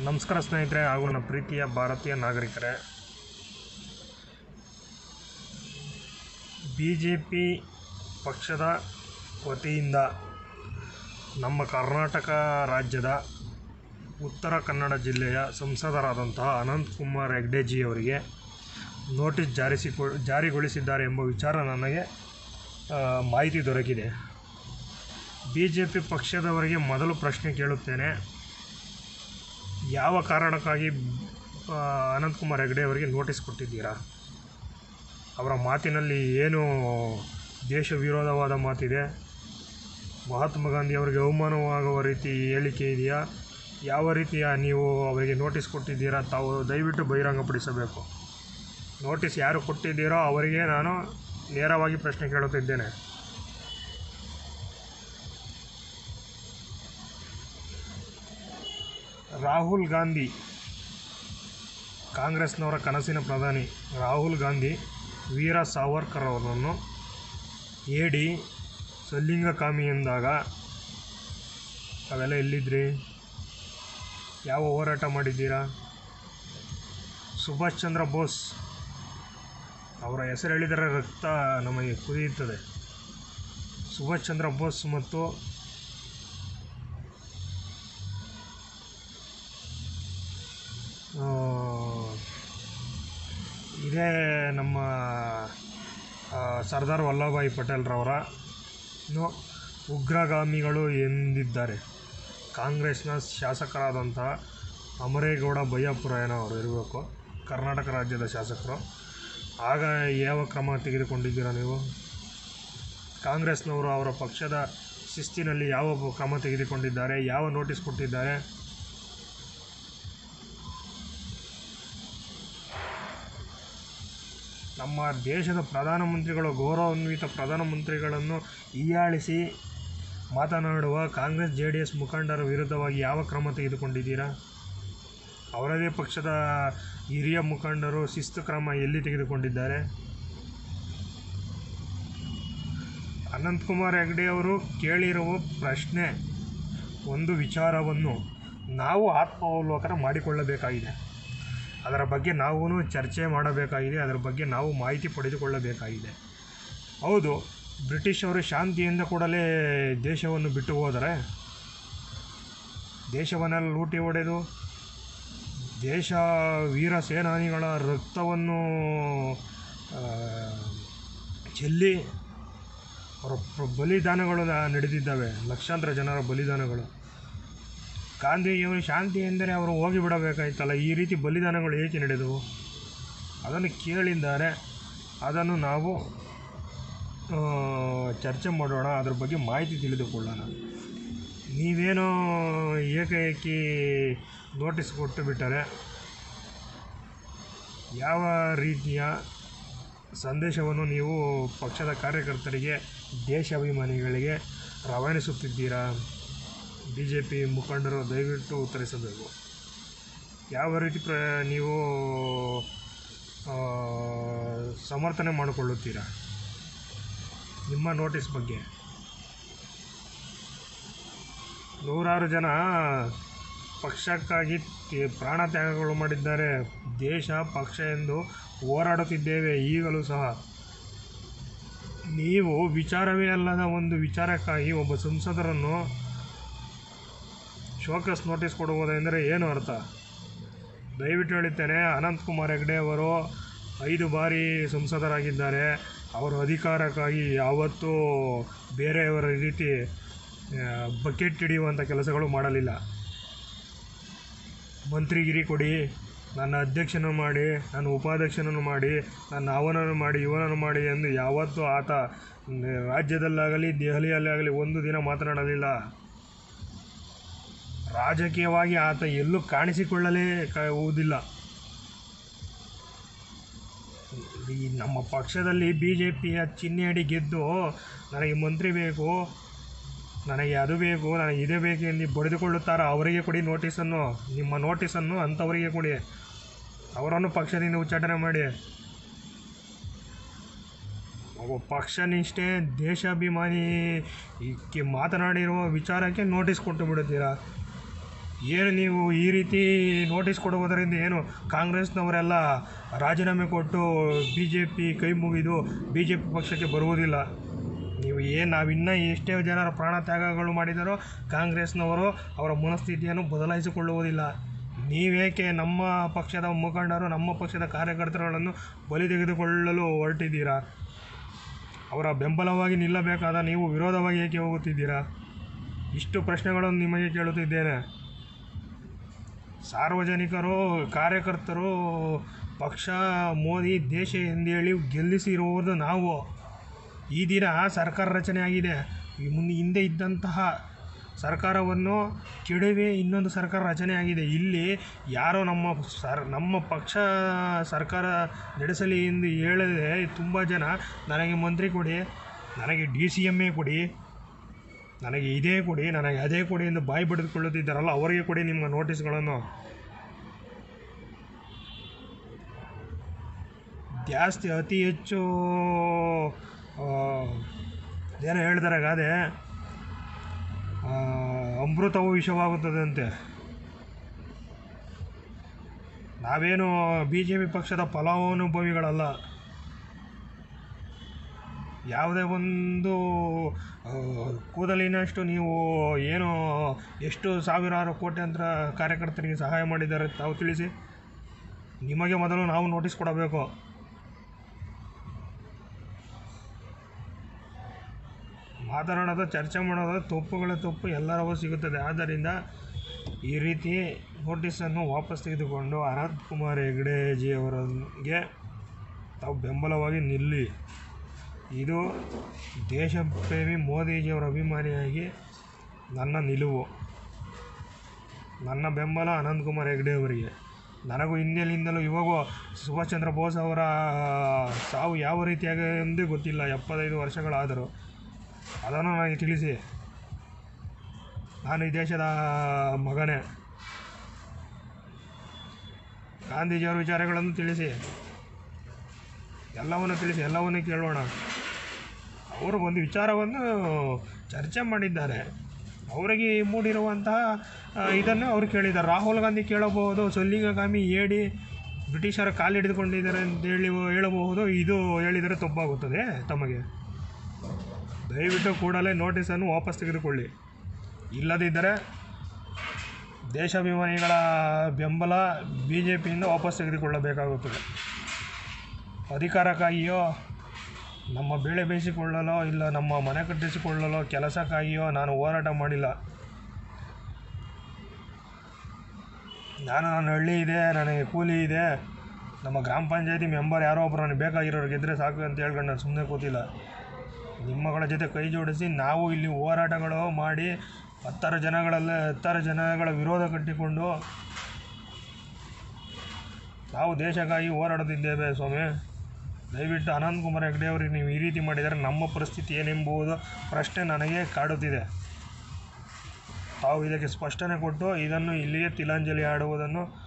ನಮಸ್ಕಾರ ಸ್ನೇಹಿತರೆ ಹಾಗೂ ನನ್ನ ಪ್ರೀತಿಯ ಭಾರತೀಯ ನಾಗರಿಕರೇ, BJP ಪಕ್ಷದ ವತಿಯಿಂದ ನಮ್ಮ ಕರ್ನಾಟಕ ರಾಜ್ಯದ ಉತ್ತರ ಕನ್ನಡ ಜಿಲ್ಲೆಯ ಸಂಸದರಾದಂತಹ ಅನಂತಕುಮಾರ್ ಹೆಗ್ಡೆಜಿಯವರಿಗೆ ನೋಟಿಸ್ ಜಾರಿಗೊಳಿಸಿದ್ದಾರೆ ಎಂಬ ವಿಚಾರ ನನಗೆ ಮಾಹಿತಿ ದೊರಕಿದೆ. BJP ಪಕ್ಷದವರಿಗೆ ಮೊದಲು ಪ್ರಶ್ನೆ ಕೇಳುತ್ತೇನೆ, ಯಾವ ಕಾರಣಕ್ಕಾಗಿ ಅನಂತಕುಮಾರ್ ಹೆಗ್ಡೆ ಅವರಿಗೆ ನೋಟಿಸ್ ಕೊಟ್ಟಿದ್ದೀರಾ? ಅವರ ಮಾತಿನಲ್ಲಿ ಏನು ದೇಶ ವಿರೋಧವಾದ ಮಾತಿದೆ? ಮಹಾತ್ಮ ಗಾಂಧಿ ಅವರಿಗೆ ಅವಮಾನವಾಗುವ ರೀತಿ ಹೇಳಿಕೆ ಇದೆಯಾ? ಯಾವ ರೀತಿಯ ನೀವು ಅವರಿಗೆ ನೋಟಿಸ್ ಕೊಟ್ಟಿದ್ದೀರಾ? ತಾವು ದಯವಿಟ್ಟು ಬಹಿರಂಗಪಡಿಸಬೇಕು. ನೋಟಿಸ್ ಯಾರು ಕೊಟ್ಟಿದ್ದೀರೋ ಅವರಿಗೆ ನಾನು ನೇರವಾಗಿ ಪ್ರಶ್ನೆ ಕೇಳುತ್ತಿದ್ದೇನೆ. ರಾಹುಲ್ ಗಾಂಧಿ, ಕಾಂಗ್ರೆಸ್ನವರ ಕನಸಿನ ಪ್ರಧಾನಿ ರಾಹುಲ್ ಗಾಂಧಿ ವೀರ ಸಾವರ್ಕರ್ ಅವರನ್ನು ಹೇಳಿ ಸಲಿಂಗಕಾಮಿ ಎಂದಾಗ ಅವೆಲ್ಲ ಎಲ್ಲಿದ್ರಿ? ಯಾವ ಹೋರಾಟ ಮಾಡಿದ್ದೀರಾ? ಸುಭಾಷ್ ಚಂದ್ರ ಬೋಸ್ ಅವರ ಹೆಸರು ಹೇಳಿದರೆ ರಕ್ತ ನಮಗೆ ಕುದಿಯುತ್ತದೆ. ಸುಭಾಷ್ ಚಂದ್ರ ಬೋಸ್ ಮತ್ತು ಇದೇ ನಮ್ಮ ಸರ್ದಾರ್ ವಲ್ಲಭಭಾಯಿ ಪಟೇಲ್ರವರ ಉಗ್ರಗಾಮಿಗಳು ಎಂದಿದ್ದಾರೆ. ಕಾಂಗ್ರೆಸ್ನ ಶಾಸಕರಾದಂತಹ ಅಮರೇಗೌಡ ಬಯ್ಯಾಪುರ ಅವರು ಇರಬೇಕು, ಕರ್ನಾಟಕ ರಾಜ್ಯದ ಶಾಸಕರು. ಆಗ ಯಾವ ಕ್ರಮ ತೆಗೆದುಕೊಂಡಿದ್ದೀರಾ ನೀವು? ಕಾಂಗ್ರೆಸ್ನವರು ಅವರ ಪಕ್ಷದ ಶಿಸ್ತಿನಲ್ಲಿ ಯಾವ ಕ್ರಮ ತೆಗೆದುಕೊಂಡಿದ್ದಾರೆ? ಯಾವ ನೋಟಿಸ್ ಕೊಟ್ಟಿದ್ದಾರೆ? ನಮ್ಮ ದೇಶದ ಪ್ರಧಾನಮಂತ್ರಿಗಳು, ಗೌರವಾನ್ವಿತ ಪ್ರಧಾನಮಂತ್ರಿಗಳನ್ನು ಹೀಯಾಳಿಸಿ ಮಾತನಾಡುವ ಕಾಂಗ್ರೆಸ್ JDS ಮುಖಂಡರ ವಿರುದ್ಧವಾಗಿ ಯಾವ ಕ್ರಮ ತೆಗೆದುಕೊಂಡಿದ್ದೀರಾ? ಅವರದೇ ಪಕ್ಷದ ಹಿರಿಯ ಮುಖಂಡರು ಶಿಸ್ತು ಕ್ರಮ ಎಲ್ಲಿ ತೆಗೆದುಕೊಂಡಿದ್ದಾರೆ? ಅನಂತಕುಮಾರ್ ಹೆಗ್ಡೆ ಅವರು ಕೇಳಿರುವ ಪ್ರಶ್ನೆ ಒಂದು ವಿಚಾರವನ್ನು ನಾವು ಆತ್ಮಾವಲೋಕನ ಮಾಡಿಕೊಳ್ಳಬೇಕಾಗಿದೆ. ಅದರ ಬಗ್ಗೆ ನಾವು ಚರ್ಚೆ ಮಾಡಬೇಕಾಗಿದೆ. ಅದರ ಬಗ್ಗೆ ನಾವು ಮಾಹಿತಿ ಪಡೆದುಕೊಳ್ಳಬೇಕಾಗಿದೆ. ಹೌದು, ಬ್ರಿಟಿಷರು ಶಾಂತಿಯಿಂದ ಕೂಡಲೇ ದೇಶವನ್ನು ಬಿಟ್ಟು ಹೋದರೆ, ದೇಶವನ್ನೆಲ್ಲ ಲೂಟಿ ಹೊಡೆದು ದೇಶ ವೀರ ಸೇನಾನಿಗಳ ರಕ್ತವನ್ನು ಚೆಲ್ಲಿ ಅವರ ಬಲಿದಾನಗಳು ನಡೆದಿದ್ದಾವೆ. ಲಕ್ಷಾಂತರ ಜನರ ಬಲಿದಾನಗಳು. ಗಾಂಧೀಜಿಯವರು ಶಾಂತಿ ಎಂದರೆ ಅವರು ಹೋಗಿಬಿಡಬೇಕಾಯ್ತಲ್ಲ. ಈ ರೀತಿ ಬಲಿದಾನಗಳು ಏಕೆ ನಡೆದವು? ಅದನ್ನು ಕೇಳಿದ್ದಾರೆ. ಅದನ್ನು ನಾವು ಚರ್ಚೆ ಮಾಡೋಣ, ಅದರ ಬಗ್ಗೆ ಮಾಹಿತಿ ತಿಳಿದುಕೊಳ್ಳೋಣ. ನೀವೇನೋ ಏಕಾಏಕಿ ನೋಟಿಸ್ ಕೊಟ್ಟು ಬಿಟ್ಟರೆ ಯಾವ ರೀತಿಯ ಸಂದೇಶವನ್ನು ನೀವು ಪಕ್ಷದ ಕಾರ್ಯಕರ್ತರಿಗೆ, ದೇಶಾಭಿಮಾನಿಗಳಿಗೆ ರವಾನಿಸುತ್ತಿದ್ದೀರಾ? BJP ಮುಖಂಡರು ದಯವಿಟ್ಟು ಉತ್ತರಿಸಬೇಕು. ಯಾವ ರೀತಿ ನೀವು ಸಮರ್ಥನೆ ಮಾಡಿಕೊಳ್ಳುತ್ತೀರಾ ನಿಮ್ಮ ನೋಟಿಸ್ ಬಗ್ಗೆ? ನೂರಾರು ಜನ ಪಕ್ಷಕ್ಕಾಗಿ ಪ್ರಾಣ ತ್ಯಾಗಗಳು ಮಾಡಿದ್ದಾರೆ. ದೇಶ ಪಕ್ಷ ಎಂದು ಹೋರಾಡುತ್ತಿದ್ದೇವೆ ಈಗಲೂ ಸಹ. ನೀವು ವಿಚಾರವೇ ಅಲ್ಲದ ಒಂದು ವಿಚಾರಕ್ಕಾಗಿ ಒಬ್ಬ ಸಂಸದರನ್ನು ಶೋಕಾಸ್ ನೋಟಿಸ್ ಕೊಡುವುದೆಂದರೆ ಏನು ಅರ್ಥ? ದಯವಿಟ್ಟು ಹೇಳುತ್ತೇನೆ, ಅನಂತಕುಮಾರ್ ಹೆಗ್ಡೆ ಅವರು 5 ಬಾರಿ ಸಂಸದರಾಗಿದ್ದಾರೆ. ಅವರು ಅಧಿಕಾರಕ್ಕಾಗಿ ಯಾವತ್ತೂ ಬೇರೆಯವರ ರೀತಿ ಬಕೆಟ್ ಹಿಡಿಯುವಂಥ ಕೆಲಸಗಳು ಮಾಡಲಿಲ್ಲ. ಮಂತ್ರಿಗಿರಿ ಕೊಡಿ, ನನ್ನ ಅಧ್ಯಕ್ಷನನ್ನು ಮಾಡಿ, ನನ್ನ ಉಪಾಧ್ಯಕ್ಷನನ್ನು ಮಾಡಿ, ನನ್ನ ಅವನನ್ನು ಮಾಡಿ, ಇವನನ್ನು ಮಾಡಿ ಎಂದು ಯಾವತ್ತೂ ಆತ ರಾಜ್ಯದಲ್ಲಾಗಲಿ ದೆಹಲಿಯಲ್ಲಾಗಲಿ ಒಂದು ದಿನ ಮಾತನಾಡಲಿಲ್ಲ. ರಾಜಕೀಯವಾಗಿ ಆತ ಎಲ್ಲೂ ಕಾಣಿಸಿಕೊಳ್ಳುವುದಿಲ್ಲ. ಈ ನಮ್ಮ ಪಕ್ಷದಲ್ಲಿ BJPಯ ಚಿಹ್ನೆಯಡಿ ಗೆದ್ದು ನನಗೆ ಮಂತ್ರಿ ಬೇಕು, ನನಗೆ ಅದು ಬೇಕು, ನನಗೆ ಇದೇ ಬೇಕು ಎಂದು ಬರೆದುಕೊಳ್ಳುತ್ತಾರೆ. ಅವರಿಗೆ ಕೊಡಿ ನೋಟಿಸನ್ನು. ನಿಮ್ಮ ನೋಟಿಸನ್ನು ಅಂಥವರಿಗೆ ಕೊಡಿ. ಅವರನ್ನು ಪಕ್ಷದಿಂದ ಉಚ್ಚಾಟನೆ ಮಾಡಿ. ಒಬ್ಬ ಪಕ್ಷನಿಷ್ಠೆ, ದೇಶಾಭಿಮಾನಿ ಮಾತನಾಡಿರುವ ವಿಚಾರಕ್ಕೆ ನೋಟಿಸ್ ಕೊಟ್ಟು ಬಿಡುತ್ತೀರಾ? ಏನು ನೀವು ಈ ರೀತಿ ನೋಟಿಸ್ ಕೊಡುವುದರಿಂದ ಏನು ಕಾಂಗ್ರೆಸ್ನವರೆಲ್ಲ ರಾಜೀನಾಮೆ ಕೊಟ್ಟು ಬಿ ಜೆ ಪಿ ಕೈ ಮುಗಿದು ಬಿ ಜೆ ಪಿ ಪಕ್ಷಕ್ಕೆ ಬರುವುದಿಲ್ಲ. ನೀವು ನಾವಿನ್ನೂ ಎಷ್ಟೇ ಜನರ ಪ್ರಾಣ ತ್ಯಾಗಗಳು ಮಾಡಿದರೂ ಕಾಂಗ್ರೆಸ್ನವರು ಅವರ ಮನಸ್ಥಿತಿಯನ್ನು ಬದಲಾಯಿಸಿಕೊಳ್ಳುವುದಿಲ್ಲ. ನೀವೇಕೆ ನಮ್ಮ ಪಕ್ಷದ ಮುಖಂಡರು, ನಮ್ಮ ಪಕ್ಷದ ಕಾರ್ಯಕರ್ತರುಗಳನ್ನು ಬಲಿ ತೆಗೆದುಕೊಳ್ಳಲು ಹೊರಟಿದ್ದೀರಾ? ಅವರ ಬೆಂಬಲವಾಗಿ ನಿಲ್ಲಬೇಕಾದ ನೀವು ವಿರೋಧವಾಗಿ ಏಕೆ ಹೋಗುತ್ತಿದ್ದೀರಾ? ಇಷ್ಟು ಪ್ರಶ್ನೆಗಳನ್ನು ನಿಮಗೆ ಕೇಳುತ್ತಿದ್ದೇನೆ. ಸಾರ್ವಜನಿಕರು, ಕಾರ್ಯಕರ್ತರು ಪಕ್ಷ ಮೋದಿ ದೇಶ ಎಂದೇಳಿ ಗೆಲ್ಲಿಸಿರುವುದು ನಾವು. ಈ ದಿನ ಸರ್ಕಾರ ರಚನೆ ಆಗಿದೆ. ಹಿಂದೆ ಇದ್ದಂತಹ ಸರ್ಕಾರವನ್ನು ಕೆಡವಿ ಇನ್ನೊಂದು ಸರ್ಕಾರ ರಚನೆ ಆಗಿದೆ. ಇಲ್ಲಿ ಯಾರೋ ನಮ್ಮ ಪಕ್ಷ ಸರ್ಕಾರ ನಡೆಸಲಿ ಎಂದು ಹೇಳದೆ ತುಂಬ ಜನ ನನಗೆ ಮಂತ್ರಿ ಕೊಡಿ, ನನಗೆ DCMA ಕೊಡಿ, ನನಗೆ ಇದೇ ಕೊಡಿ, ನನಗೆ ಅದೇ ಕೊಡಿ ಎಂದು ಬಾಯಿ ಬಡಿದುಕೊಳ್ಳುತ್ತಿದ್ದಾರಲ್ಲ, ಅವರಿಗೆ ಕೊಡಿ ನಿಮ್ಮ ನೋಟಿಸ್ಗಳನ್ನು. ಜಾಸ್ತಿ ಅತಿ ಹೆಚ್ಚು ಏನೋ ಹೇಳ್ತಾರೆ ಗಾದೆ, ಅಮೃತವು ವಿಷವಾಗುತ್ತದೆ ಅಂತೆ. ನಾವೇನು BJP ಪಕ್ಷದ ಫಲಾನುಭವಿಗಳಲ್ಲ. ಯಾವುದೇ ಒಂದು ಕೂದಲಿನಷ್ಟು ನೀವು ಏನು ಎಷ್ಟು ಸಾವಿರಾರು ಕೋಟ್ಯಾಂತರ ಕಾರ್ಯಕರ್ತರಿಗೆ ಸಹಾಯ ಮಾಡಿದ್ದಾರೆ ತಾವು ತಿಳಿಸಿ. ನಿಮಗೆ ಮೊದಲು ನಾವು ನೋಟಿಸ್ ಕೊಡಬೇಕು. ಮಾತನಾಡೋದು, ಚರ್ಚೆ ಮಾಡೋದು, ತಪ್ಪು ಎಲ್ಲರಿಗೂ ಸಿಗುತ್ತದೆ. ಆದ್ದರಿಂದ ಈ ರೀತಿ ನೋಟಿಸನ್ನು ವಾಪಸ್ ತೆಗೆದುಕೊಂಡು ಅನಂತಕುಮಾರ್ ಹೆಗಡೆಜಿಯವರಿಗೆ ತಾವು ಬೆಂಬಲವಾಗಿ ನಿಲ್ಲಿ. ಇದು ದೇಶಪ್ರೇಮಿ ಮೋದಿಜಿಯವರ ಅಭಿಮಾನಿಯಾಗಿ ನನ್ನ ನಿಲುವು, ನನ್ನ ಬೆಂಬಲ ಅನಂತಕುಮಾರ್ ಹೆಗಡೆ ಅವರಿಗೆ. ನನಗೂ ಹಿಂದಿನಿಂದಲೂ ಇವಾಗೂ ಸುಭಾಷ್ ಚಂದ್ರ ಬೋಸ್ ಅವರ ಸಾವು ಯಾವ ರೀತಿಯಾಗಿ ಎಂದೇ ಗೊತ್ತಿಲ್ಲ. 75 ವರ್ಷಗಳಾದರೂ ಅದನ್ನು ನನಗೆ ತಿಳಿಸಿ. ನಾನು ಈ ದೇಶದ ಮಗನೇ. ಗಾಂಧೀಜಿಯವರ ವಿಚಾರಗಳನ್ನು ತಿಳಿಸಿ, ಎಲ್ಲವನ್ನು ತಿಳಿಸಿ, ಎಲ್ಲವನ್ನೂ ಕೇಳೋಣ. ಅವರು ಒಂದು ವಿಚಾರವನ್ನು ಚರ್ಚೆ ಮಾಡಿದ್ದಾರೆ. ಅವರಿಗೆ ಮೂಡಿರುವಂತಹ ಇದನ್ನು ಅವರು ಕೇಳಿದ್ದಾರೆ. ರಾಹುಲ್ ಗಾಂಧಿ ಕೇಳಬಹುದು, ಸೊಲ್ಲಿಂಗಕಾಮಿ ಹೇಳಿ ಬ್ರಿಟಿಷರ ಕಾಲಿಡಿದುಕೊಂಡಿದ್ದಾರೆ ಅಂತ ಹೇಳಬಹುದು. ಇದು ಹೇಳಿದರೆ ತಪ್ಪಾಗುತ್ತದೆ ತಮಗೆ. ದಯವಿಟ್ಟು ಕೂಡಲೇ ನೋಟಿಸನ್ನು ವಾಪಸ್ ತೆಗೆದುಕೊಳ್ಳಿ. ಇಲ್ಲದಿದ್ದರೆ ದೇಶಾಭಿಮಾನಿಗಳ ಬೆಂಬಲ BJPಯಿಂದ ವಾಪಸ್ ತೆಗೆದುಕೊಳ್ಳಬೇಕಾಗುತ್ತದೆ. ಅಧಿಕಾರಕ್ಕಾಗಿಯೋ, ನಮ್ಮ ಬೆಳೆ ಬೇಯಿಸಿಕೊಳ್ಳಲೋ, ಇಲ್ಲ ನಮ್ಮ ಮನೆ ಕಟ್ಟಿಸಿಕೊಳ್ಳಲೋ ಕೆಲಸಕ್ಕಾಗಿಯೋ ನಾನು ಹೋರಾಟ ಮಾಡಿಲ್ಲ. ನನ್ನ ಹಳ್ಳಿ ಇದೆ, ನನಗೆ ಕೂಲಿ ಇದೆ, ನಮ್ಮ ಗ್ರಾಮ ಪಂಚಾಯತಿ ಮೆಂಬರ್ ಯಾರೋ ಒಬ್ಬರು ನನಗೆ ಬೇಕಾಗಿರೋರು ಗೆದ್ದರೆ ಸಾಕು ಅಂತ ಹೇಳ್ಕೊಂಡು ನಾನು ಸುಮ್ಮನೆ ಕೂತಿಲ್ಲ. ನಿಮ್ಮಗಳ ಜೊತೆ ಕೈ ಜೋಡಿಸಿ ನಾವು ಇಲ್ಲಿ ಹೋರಾಟಗಳು ಮಾಡಿ 10 ಜನಗಳ ವಿರೋಧ ಕಟ್ಟಿಕೊಂಡು ನಾವು ದೇಶಕ್ಕಾಗಿ ಹೋರಾಡುತ್ತಿದ್ದೇವೆ ಸ್ವಾಮಿ. ದಯವಿಟ್ಟು ಅನಂತಕುಮಾರ್ ಹೆಗಡೆ ಅವರಿಗೆ ನೀವು ಈ ರೀತಿ ಮಾಡಿದರೆ ನಮ್ಮ ಪರಿಸ್ಥಿತಿ ಏನೆಂಬುದು ಪ್ರಶ್ನೆ ನನಗೆ ಕಾಡುತ್ತಿದೆ. ತಾವು ಇದಕ್ಕೆ ಸ್ಪಷ್ಟನೆ ಕೊಟ್ಟು ಇದನ್ನು ಇಲ್ಲಿಯೇ ತಿಲಾಂಜಲಿ ಆಡುವುದನ್ನು